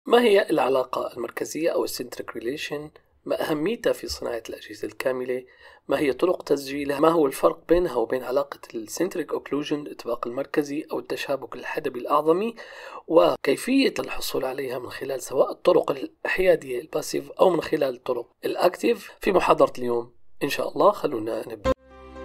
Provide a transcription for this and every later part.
ما هي العلاقة المركزية أو السنتريك ريليشن؟ ما أهميتها في صناعة الأجهزة الكاملة؟ ما هي طرق تسجيلها؟ ما هو الفرق بينها وبين علاقة السنتريك أوكلوجن الإطباق المركزي أو التشابك الحدبي الأعظمي؟ وكيفية الحصول عليها من خلال سواء الطرق الحيادية الباسيف أو من خلال الطرق الأكتيف في محاضرة اليوم إن شاء الله. خلونا نبدأ.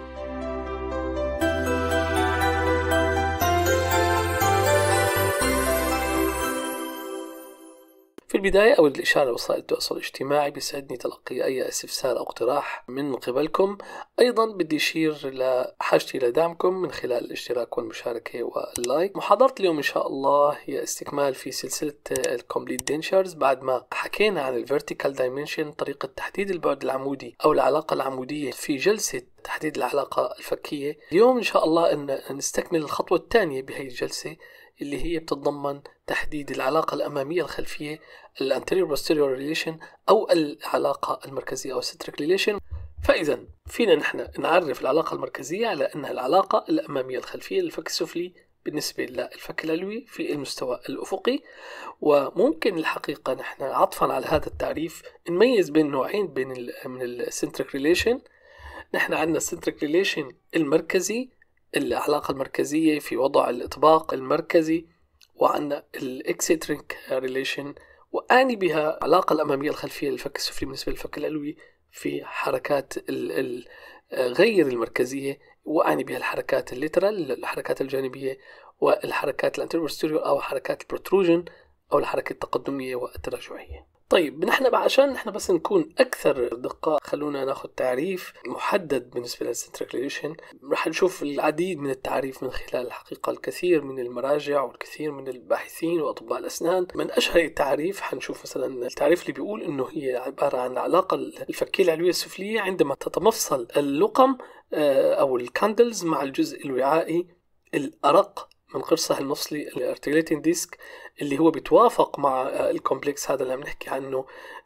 في البداية أود الإشارة لوسائل التواصل الاجتماعي، بيسعدني تلقي أي استفسار أو اقتراح من قبلكم. أيضا بدي أشير لحاجتي لدعمكم من خلال الاشتراك والمشاركة واللايك. محاضرة اليوم إن شاء الله هي استكمال في سلسلة الكومبليت دينشرز. بعد ما حكينا عن الفيرتيكال دايمنشن، طريقة تحديد البعد العمودي أو العلاقة العمودية في جلسة تحديد العلاقة الفكية، اليوم إن شاء الله أن نستكمل الخطوة الثانية بهي الجلسة اللي هي بتتضمن تحديد العلاقة الأمامية الخلفية الانتيريور posterior relation أو العلاقة المركزية أو centric relation. فإذا فينا نحن نعرف العلاقة المركزية على أنها العلاقة الأمامية الخلفية للفك السفلي بالنسبة للفك العلوي في المستوى الأفقي. وممكن الحقيقة نحن عطفا على هذا التعريف نميز بين نوعين من السنتريك ريليشن. نحن عندنا السنتريك ريليشن المركزي، العلاقة المركزية في وضع الإطباق المركزي، وعندنا الإكسنتريك ريليشن وأعني بها العلاقة الأمامية الخلفية للفك السفلي بالنسبة للفك العلوي في حركات غير المركزية، وأعني بها الحركات الليترال، الحركات الجانبية، والحركات الانتيريور posterior أو حركات البروتروجن أو الحركة التقدمية والتراجعية. طيب نحن عشان نحن بس نكون أكثر دقة، خلونا ناخذ تعريف محدد بالنسبة للسنتريك ريليشن. رح نشوف العديد من التعريف من خلال الحقيقة الكثير من المراجع والكثير من الباحثين وأطباء الأسنان. من أشهر التعريف حنشوف مثلا التعريف اللي بيقول إنه هي عبارة عن العلاقة الفكية العلوية السفلية عندما تتمفصل اللقم أو الكاندلز مع الجزء الوعائي الأرق من قرصه المفصلي الارتيليتين ديسك، اللي هو بيتوافق مع الكومبلكس هذا اللي عم نحكي عنه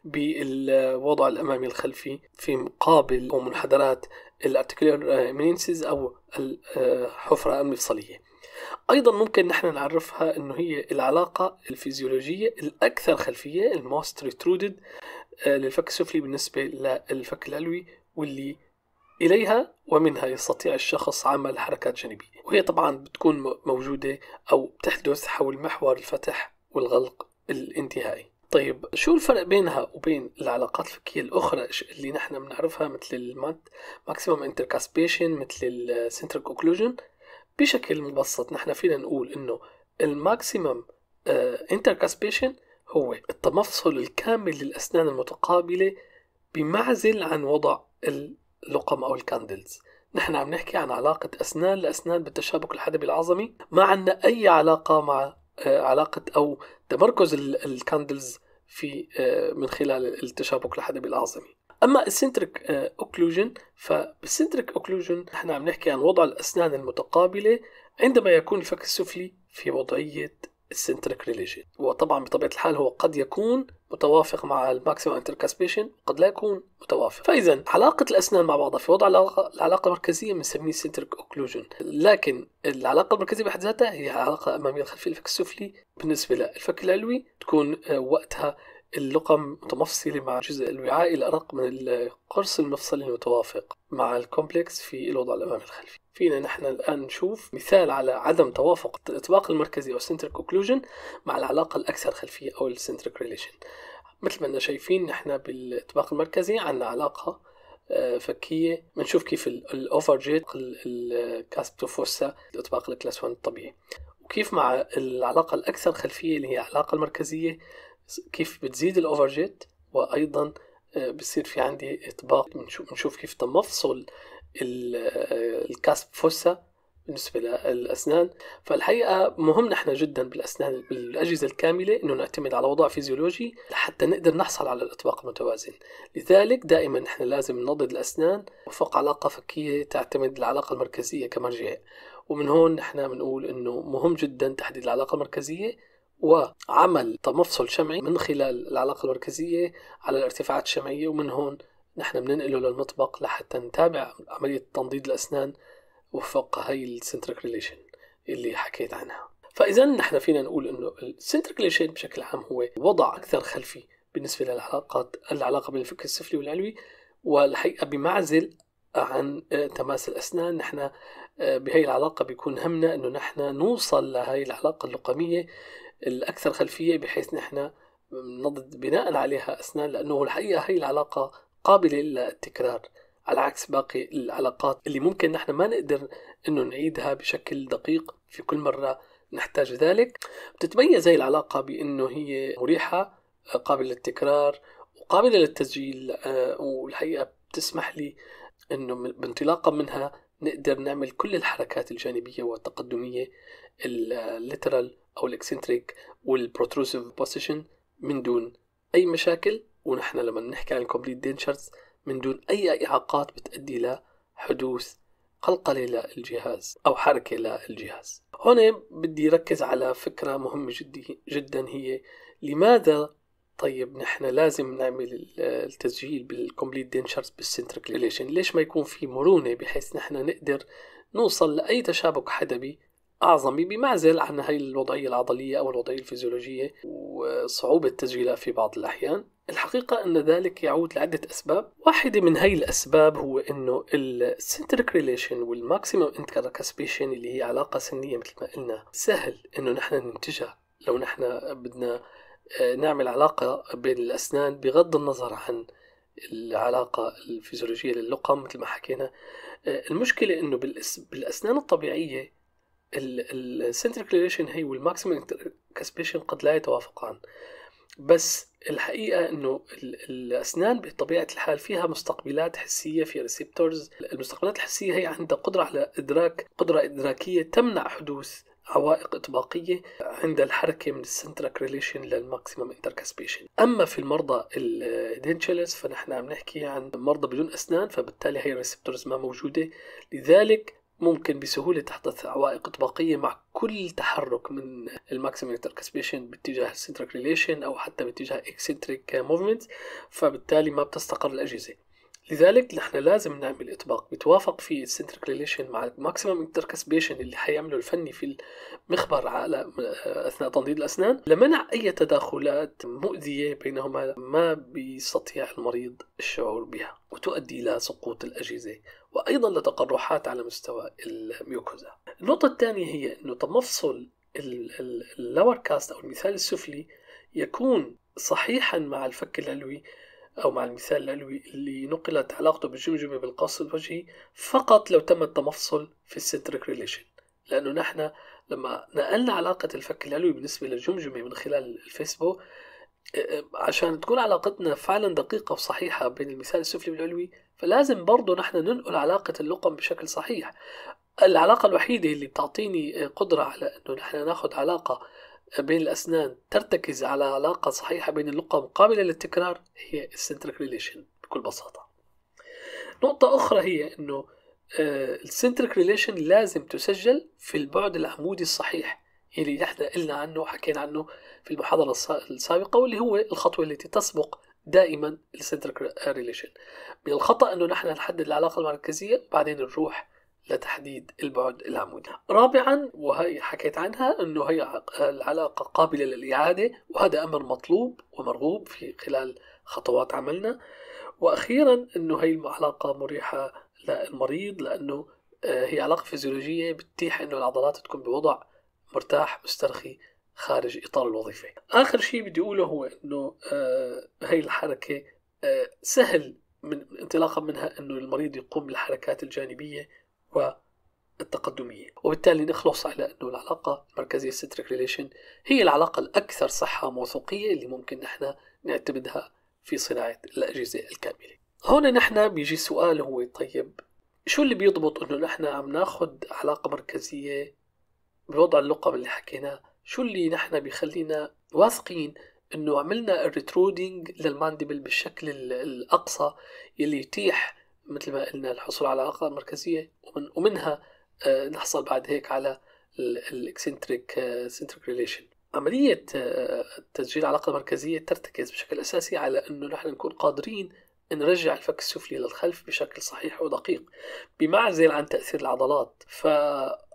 بالوضع الأمامي الخلفي في مقابل ومنحدرات الارتيكولار مينينسز أو الحفرة المفصلية. أيضا ممكن نحن نعرفها أنه هي العلاقة الفيزيولوجية الأكثر خلفية الموست ريترودد للفك السفلي بالنسبة للفك العلوي، واللي إليها ومنها يستطيع الشخص عمل حركات جانبية، وهي طبعا بتكون موجودة أو تحدث حول محور الفتح والغلق الانتهائي. طيب شو الفرق بينها وبين العلاقات الفكية الأخرى اللي نحن بنعرفها مثل الماكسيمم انتركاسبيشن، مثل السنتريك اوكلوجن؟ بشكل مبسط نحن فينا نقول إنه الماكسيمم انتركاسبيشن هو التمفصل الكامل للأسنان المتقابلة بمعزل عن وضع اللقم أو الكاندلز. نحن عم نحكي عن علاقة أسنان لأسنان بالتشابك الحدبي العظمي، ما عندنا أي علاقة مع علاقة أو تمركز الكاندلز في من خلال التشابك الحدبي العظمي. أما السنتريك اوكلوجن، فبالسنتريك اوكلوجن نحن عم نحكي عن وضع الأسنان المتقابلة عندما يكون الفك السفلي في وضعية السنتريك ريليشن. وطبعا بطبيعة الحال هو قد يكون متوافق مع الماكسيمم انتركاسبيشن، قد لا يكون متوافق. فإذا علاقة الأسنان مع بعضها في وضع العلاقة المركزية بنسميه سنتريك اوكلوجن، لكن العلاقة المركزية بحد ذاتها هي علاقة أمامية الخلفية للفك السفلي. بالنسبة للفك العلوي تكون وقتها اللقم متمفصلة مع الجزء الوعائي الأرق من القرص المفصلي المتوافق مع الكومبلكس في الوضع الأمامي الخلفي. فينا نحن الآن نشوف مثال على عدم توافق الإطباق المركزي أو السنتريك اوكلوجن مع العلاقة الأكثر خلفية أو السنتريك ريليشن. مثل ما شايفين نحن بالإطباق المركزي عندنا علاقة فكية، بنشوف كيف الأوفرجيت الكاسبتوفوسا الإطباق الكلاس 1 الطبيعي، وكيف مع العلاقة الأكثر خلفية اللي هي العلاقة المركزية كيف بتزيد الأوفرجيت، وأيضا بصير في عندي إطباق بنشوف كيف تمفصل الكاسب فوسا بالنسبة للأسنان. فالحقيقة مهم نحن جدا بالأسنان بالأجهزة الكاملة إنه نعتمد على وضع فيزيولوجي لحتى نقدر نحصل على الإطباق المتوازن. لذلك دائما نحن لازم ننضد الأسنان وفق علاقة فكية تعتمد العلاقة المركزية كمرجع. ومن هون نحن بنقول إنه مهم جدا تحديد العلاقة المركزية وعمل تمفصل شمعي من خلال العلاقة المركزية على الارتفاعات الشمعية، ومن هون نحن بننقله للمطبق لحتى نتابع عملية تنضيد الأسنان وفق هاي السنتريك ريليشن اللي حكيت عنها. فإذا نحن فينا نقول إنه السنتريك ريليشن بشكل عام هو وضع أكثر خلفي بالنسبة العلاقة بين الفك السفلي والعلوي، والحقيقة بمعزل عن تماس الأسنان. نحن بهي العلاقة بيكون همنا إنه نحن نوصل لهي العلاقة اللقمية الأكثر خلفية، بحيث نحن نضد بناء عليها أسنان، لأنه الحقيقة هي العلاقة قابلة للتكرار، على عكس باقي العلاقات اللي ممكن نحن ما نقدر إنه نعيدها بشكل دقيق في كل مرة نحتاج ذلك. بتتميز هي العلاقة بأنه هي مريحة، قابلة للتكرار وقابلة للتسجيل، والحقيقة بتسمح لي أنه بانطلاقا منها نقدر نعمل كل الحركات الجانبية والتقدمية، الليترال أو الإكسنتريك والبروتروسيف بوزيشن من دون أي مشاكل. ونحن لما نحكي عن الكومبليت دينشرز من دون أي إعاقات بتؤدي لحدوث قلقلة للجهاز أو حركة للجهاز. هنا بدي ركز على فكرة مهمة جدا، هي لماذا طيب نحن لازم نعمل التسجيل بالكومبليت دينشرز بالسنتريك ريليشن؟ ليش ما يكون في مرونة بحيث نحن نقدر نوصل لأي تشابك حدبي أعظمي بمعزل عن هاي الوضعية العضلية أو الوضعية الفيزيولوجية وصعوبة تسجيلها في بعض الأحيان؟ الحقيقة أن ذلك يعود لعدة أسباب. واحدة من هاي الأسباب هو أنه السنتريك ريليشن والماكسيمم انتركاسبيشن اللي هي علاقة سنية مثل ما قلنا سهل أنه نحن ننتجها لو نحن بدنا نعمل علاقة بين الأسنان بغض النظر عن العلاقة الفيزيولوجية للقم مثل ما حكينا. المشكلة أنه بالأسنان الطبيعية السنتريك ريليشن هي والماكسيمم انتركاسبيشن قد لا يتوافقان، بس الحقيقة أنه الأسنان بطبيعة الحال فيها مستقبلات حسية، في ريسبتورز. المستقبلات الحسية هي عندها قدرة على قدرة إدراكية تمنع حدوث عوائق إطباقية عند الحركة من السنتريك ريليشن للماكسيمم انتركاسبيشن. أما في المرضى الدينشلس فنحن عم نحكي عن مرضى بدون أسنان، فبالتالي هي الريسبتورز ما موجودة، لذلك ممكن بسهولة تحدث عوائق إطباقية مع كل تحرك من الماكسيمم انتركاسبيشن باتجاه السنتريك ريليشن أو حتى باتجاه اكسنتريك موفمنت، فبالتالي ما بتستقر الأجهزة. لذلك نحن لازم نعمل إطباق بيتوافق فيه السنتريك ريليشن مع الماكسيمم انتركاسبيشن اللي حيعمله الفني في المخبر على أثناء تنظيف الأسنان لمنع أي تداخلات مؤذية بينهما ما بيستطيع المريض الشعور بها وتؤدي إلى سقوط الأجهزة وأيضا لتقرحات على مستوى الميوكوزا. النقطة الثانية هي أنه مفصل اللور كاست أو المثال السفلي يكون صحيحا مع الفك العلوي أو مع المثال العلوي اللي نقلت علاقته بالجمجمة بالقص الوجهي فقط لو تم التمفصل في السنتريك ريليشن، لأنه نحن لما نقلنا علاقة الفك العلوي بالنسبة للجمجمة من خلال الفيسبوك عشان تكون علاقتنا فعلا دقيقة وصحيحة بين المثال السفلي والعلوي، فلازم برضو نحن ننقل علاقة اللقم بشكل صحيح. العلاقة الوحيدة اللي بتعطيني قدرة على أنه نحن ناخد علاقة بين الأسنان ترتكز على علاقة صحيحة بين اللقم قابلة للتكرار هي السنتريك ريليشن بكل بساطة. نقطة أخرى هي أنه السنتريك ريليشن لازم تسجل في البعد العمودي الصحيح اللي نحن قلنا عنه وحكينا عنه في المحاضرة السابقة، واللي هو الخطوة التي تسبق دائما السنتريك ريليشن. من الخطأ أنه نحن نحدد العلاقة المركزية وبعدين نروح لتحديد البعد العمودي. رابعا وهي حكيت عنها أنه هي العلاقة قابلة للإعادة، وهذا أمر مطلوب ومرغوب في خلال خطوات عملنا. وأخيرا أنه هي العلاقة مريحة للمريض لأنه هي علاقة فيزيولوجية بتتيح أنه العضلات تكون بوضع مرتاح مسترخي خارج إطار الوظيفة. آخر شيء بدي أقوله هو أنه هي الحركة سهل من انطلاقا منها أنه المريض يقوم بالحركات الجانبية والتقدمية، وبالتالي نخلص على أنه العلاقة المركزية السنتريك ريليشن هي العلاقة الأكثر صحة وموثوقية اللي ممكن نحن نعتمدها في صناعة الأجهزة الكاملة. هون نحن بيجي سؤال هو طيب شو اللي بيضبط أنه نحن عم ناخد علاقة مركزية بوضع اللقم اللي حكيناه؟ شو اللي نحن بيخلينا واثقين أنه عملنا الريترودينج للمانديبل بالشكل الأقصى يلي يتيح مثل ما قلنا الحصول على علاقة مركزية ومنها نحصل بعد هيك على الاكسنتريك ريليشن. عملية تسجيل علاقة مركزية ترتكز بشكل أساسي على أنه نحن نكون قادرين نرجع الفك السفلي للخلف بشكل صحيح ودقيق بمعزل عن تأثير العضلات.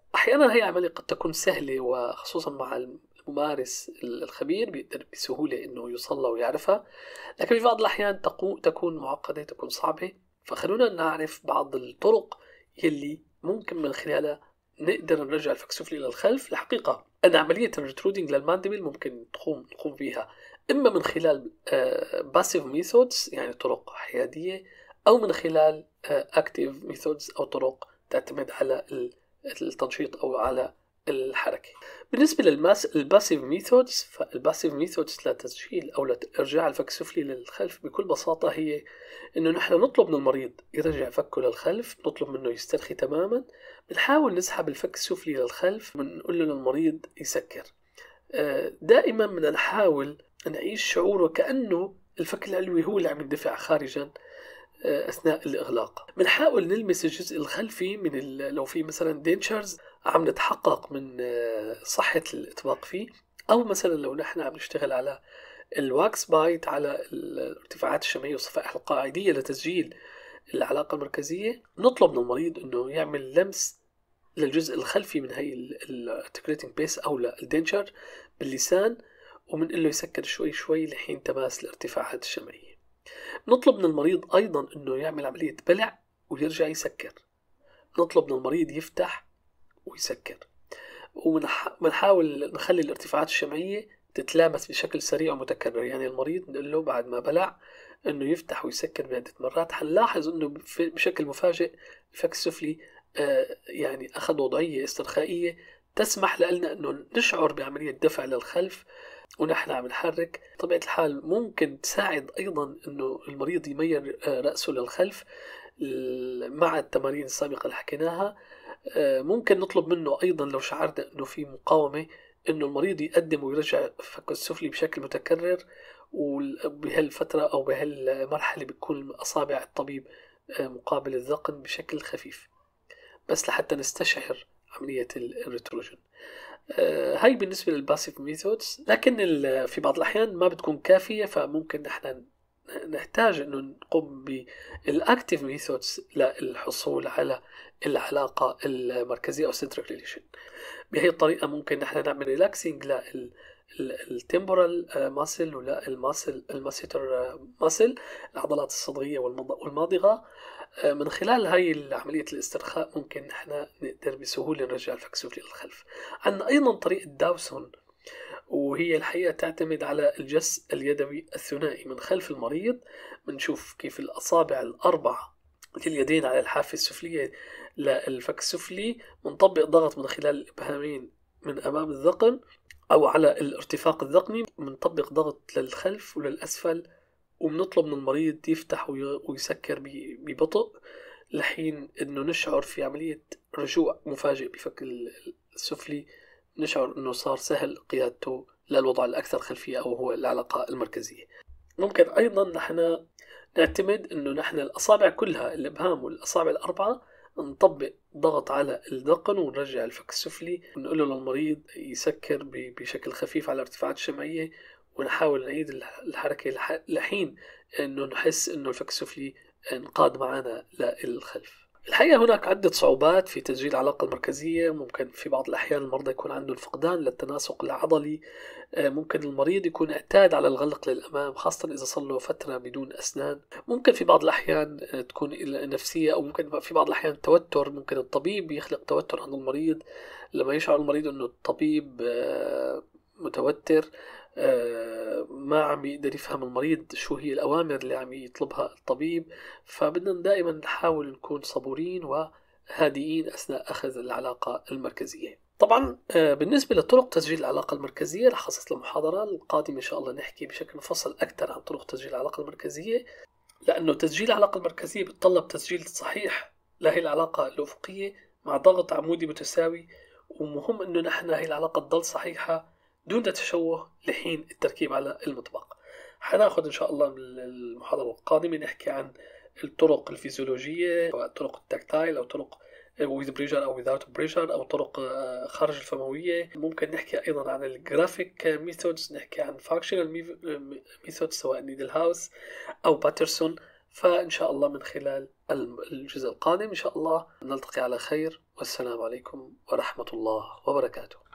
أحيانا هي عملية قد تكون سهلة، وخصوصا مع الممارس الخبير بيقدر بسهولة إنه يوصلها ويعرفها، لكن في بعض الأحيان تكون معقدة، تكون صعبة. فخلونا نعرف بعض الطرق يلي ممكن من خلالها نقدر نرجع الفك السفلي للخلف. الحقيقة أن عملية الريترودينج للماندبل ممكن نقوم بها إما من خلال باسيف ميثودز، يعني طرق حيادية، أو من خلال اكتيف ميثودز، أو طرق تعتمد على التنشيط أو على الحركة. بالنسبة للباسيف ميثودز، فالباسيف ميثودز لتسجيل أو لإرجاع الفك السفلي للخلف بكل بساطة هي إنه نحن نطلب من المريض يرجع فكه للخلف، نطلب منه يسترخي تماما، بنحاول نسحب الفك السفلي للخلف، بنقول له للمريض يسكر. دائما بدنا نحاول نعيش شعوره كأنه الفك العلوي هو اللي عم يندفع خارجا أثناء الإغلاق. بنحاول نلمس الجزء الخلفي من لو في مثلا دينشرز عم نتحقق من صحة الإطباق فيه، أو مثلا لو نحن عم نشتغل على الواكس بايت على الارتفاعات الشمعية والصفائح القاعدية لتسجيل العلاقة المركزية، نطلب من المريض أنه يعمل لمس للجزء الخلفي من هي الارتكوليتنج بيس أو الدينشر باللسان، ومنقول له يسكر شوي شوي لحين تماس الارتفاعات الشمعية. نطلب من المريض أيضا أنه يعمل عملية بلع ويرجع يسكر. نطلب من المريض يفتح ويسكر، وبنحاول نخلي الارتفاعات الشمعية تتلامس بشكل سريع ومتكرر. يعني المريض نقول له بعد ما بلع أنه يفتح ويسكر بعدة مرات. حنلاحظ أنه بشكل مفاجئ الفك السفلي يعني أخذ وضعية استرخائية تسمح لنا أنه نشعر بعملية دفع للخلف ونحن عم نحرك. طبيعة الحال ممكن تساعد أيضا أنه المريض يميل رأسه للخلف مع التمارين السابقة اللي حكيناها. ممكن نطلب منه أيضا لو شعرنا أنه في مقاومة أنه المريض يقدم ويرجع فكه السفلي بشكل متكرر، وبهالفترة أو بهالمرحلة بتكون أصابع الطبيب مقابل الذقن بشكل خفيف، بس لحتى نستشعر عملية الريتروجن. هاي بالنسبة للباسيف ميثودز، لكن في بعض الأحيان ما بتكون كافية، فممكن نحن نحتاج أنه نقوم بالأكتيف ميثودز للحصول على العلاقة المركزية أو centric relation. بهي الطريقة ممكن نحن نعمل ريلاكسينج للتمبورال ماسل ولا الماسيتر ماسل، العضلات الصدغية والماضغة. من خلال هاي عملية الاسترخاء ممكن نحن نقدر بسهولة نرجع الفك السفلي للخلف. عندنا أيضا طريقة داوسون، وهي الحقيقة تعتمد على الجس اليدوي الثنائي من خلف المريض. بنشوف كيف الأصابع الأربعة لليدين على الحافة السفلية للفك السفلي، بنطبق ضغط من خلال الإبهامين من أمام الذقن أو على الارتفاق الذقني، بنطبق ضغط للخلف وللأسفل، وبنطلب من المريض يفتح ويسكر ببطء لحين انه نشعر في عملية رجوع مفاجئ بفك السفلي، نشعر انه صار سهل قيادته للوضع الاكثر خلفية او هو العلاقة المركزية. ممكن ايضا نحن نعتمد انه نحن الاصابع كلها، الابهام والاصابع الاربعة، نطبق ضغط على الذقن ونرجع الفك السفلي، ونقول له للمريض يسكر بشكل خفيف على ارتفاعات الشمعية، ونحاول نعيد الحركة لحين انه نحس انه الفك السفلي انقاد معنا للخلف. الحقيقة هناك عدة صعوبات في تسجيل العلاقة المركزية. ممكن في بعض الأحيان المرضى يكون عندهم فقدان للتناسق العضلي، ممكن المريض يكون اعتاد على الغلق للأمام خاصة إذا صار له فترة بدون أسنان. ممكن في بعض الأحيان تكون نفسية، أو ممكن في بعض الأحيان توتر. ممكن الطبيب يخلق توتر عند المريض لما يشعر المريض أنه الطبيب متوتر، ما عم يقدر يفهم المريض شو هي الأوامر اللي عم يطلبها الطبيب. فبدنا دائما نحاول نكون صبورين وهادئين أثناء أخذ العلاقة المركزية. طبعا بالنسبة لطرق تسجيل العلاقة المركزية رح أخصص المحاضرة القادمة إن شاء الله نحكي بشكل مفصل أكثر عن طرق تسجيل العلاقة المركزية، لأنه تسجيل العلاقة المركزية بتطلب تسجيل صحيح لهي العلاقة الأفقية مع ضغط عمودي متساوي، ومهم أنه نحن هي العلاقة تضل صحيحة دون تشوه لحين التركيب على المطبق. حناخد إن شاء الله بالمحاضرة القادمة نحكي عن الطرق الفيزيولوجية، أو الطرق التكتايل، أو طرق with pressure أو without pressure، أو طرق خارج الفموية. ممكن نحكي أيضا عن الجرافيك ميثودز، نحكي عن functional methods سواء نيدل هاوس أو باترسون. فإن شاء الله من خلال الجزء القادم إن شاء الله نلتقي على خير. والسلام عليكم ورحمة الله وبركاته.